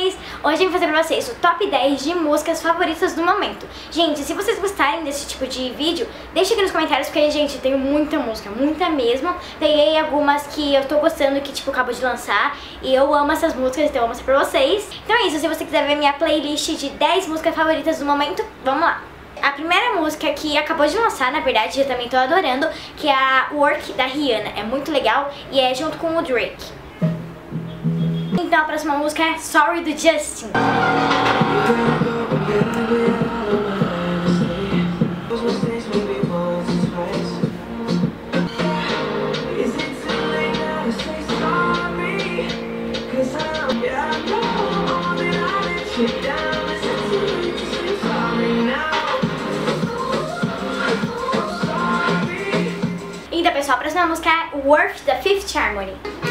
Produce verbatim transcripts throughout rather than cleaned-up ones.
vocês! Hoje eu vou fazer pra vocês o top dez de músicas favoritas do momento. Gente, se vocês gostarem desse tipo de vídeo, deixa aqui nos comentários, porque, gente, tem muita música, muita mesmo. Peguei algumas que eu tô gostando, que, tipo, acabou de lançar, e eu amo essas músicas, então eu vou mostrar pra vocês. Então é isso, se você quiser ver minha playlist de dez músicas favoritas do momento, vamos lá! A primeira música que acabou de lançar, na verdade, eu também tô adorando, que é a Work, da Rihanna. É muito legal e é junto com o Drake. Então a próxima música é Sorry, do Justin. Então, pessoal, a próxima música é Work, da Fifth Harmony.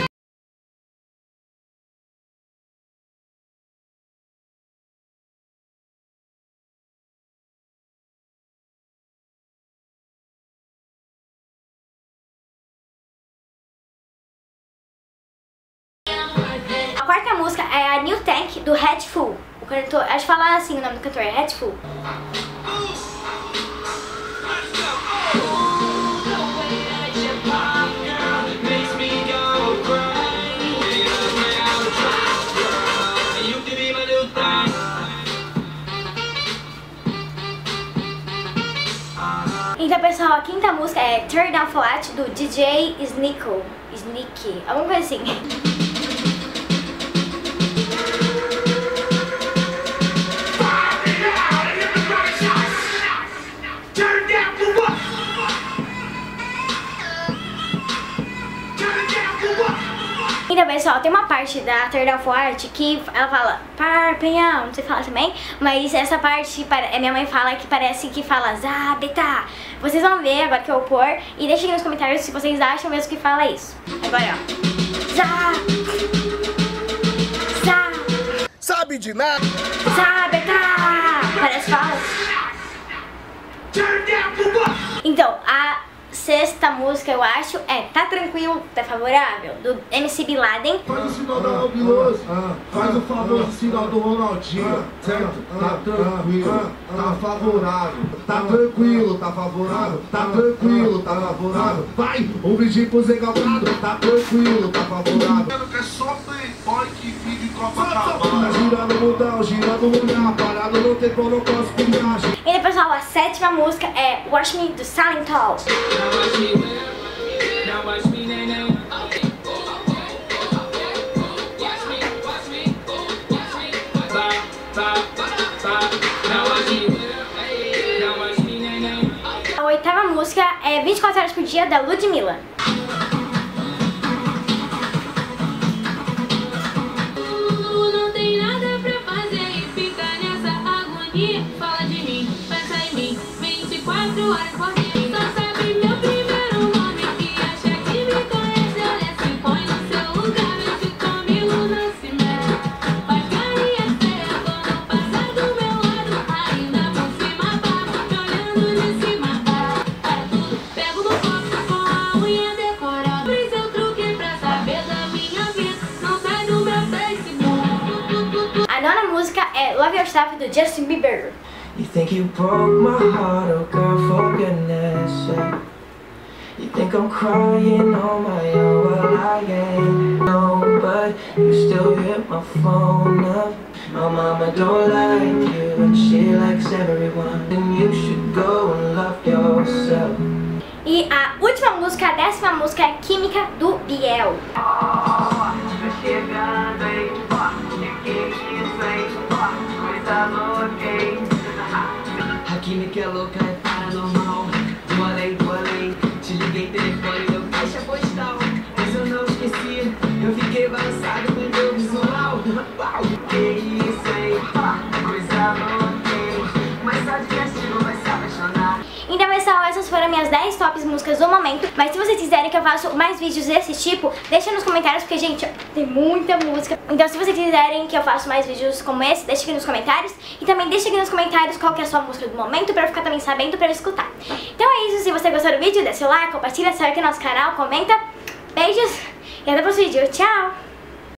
A quarta música é a New Tank, do Hateful. O cantor, acho que fala assim o nome do cantor, é Hateful. Então, pessoal, a quinta música é Turn Down For What, do D J Sneako, Sneaky, alguma coisa assim. Então, pessoal, tem uma parte da Turn Down For What que ela fala parpenhão, não sei falar também, mas essa parte, minha mãe fala que parece que fala Zabeta. Vocês vão ver agora que eu vou pôr e deixem aqui nos comentários se vocês acham mesmo que fala isso. Agora, ó. Zá, Zá, sabe de nada. Zabeta. Parece que fala. Então, a sexta música, eu acho, é Tá Tranquilo, Tá Favorável, do M C Bin Laden. Faz o sinal da Albiloso, faz o famoso sinal do Ronaldinho, certo? Tá tranquilo, tá favorável, tá tranquilo, tá favorável, tá tranquilo, tá favorável. Vai, um brinde pro Zé Galgado, tá tranquilo, tá favorável. Que é só playboy que vive Copacabana. Tá girando o mundão, girando o lugar, parado no tempo, eu não posso pingar. E aí, pessoal, a sétima música é Watch Me, do Silent Tall. A oitava música é vinte e quatro horas por dia, da Ludmilla. Não tem nada pra fazer e fica nessa agonia. Fala de mim, pensa em mim, vinte e quatro horas por dia. Só sabe meu primeiro nome e acha que me conhece. Olha, se põe no seu lugar, vê se comigo não se mexe. Faz carinha feia quando passa do meu lado. Ainda por cima papo, me olhando de cima a baixo. É tudo, pego no copo com a unha decorada. Abre seu truque pra saber da minha vida. Não sai do meu Facebook. A nona música é Love Yourself, do Justin Bieber. You think you broke my heart, oh girl, for goodness sake. You think I'm crying on my own, well I ain't. No, but you still hit my phone up. My mama don't like you and she likes everyone. And you should go and love yourself. E a última música, a décima música, é Química, do Biel. A química é louca, é paranormal. Do além, do além. Te liguei, telefone, deu caixa postal. Mas eu não esqueci, eu fiquei balançado com o meu visual. Que isso, hein? Coisa louca, hein? Mas só de castigo vai se apaixonar. Então, pessoal, essas foram minhas dez tops músicas do momento. Mas se vocês quiserem que eu faça mais vídeos desse tipo, deixa nos comentários, porque, gente, tem muita música. Então, se vocês quiserem que eu faça mais vídeos como esse, deixa aqui nos comentários. E também deixa aqui nos comentários qual que é a sua música do momento, pra eu ficar também sabendo pra eu escutar. Então é isso, se você gostou do vídeo, deixa o like, compartilha, segue aqui no nosso canal, comenta. Beijos e até o próximo vídeo. Tchau!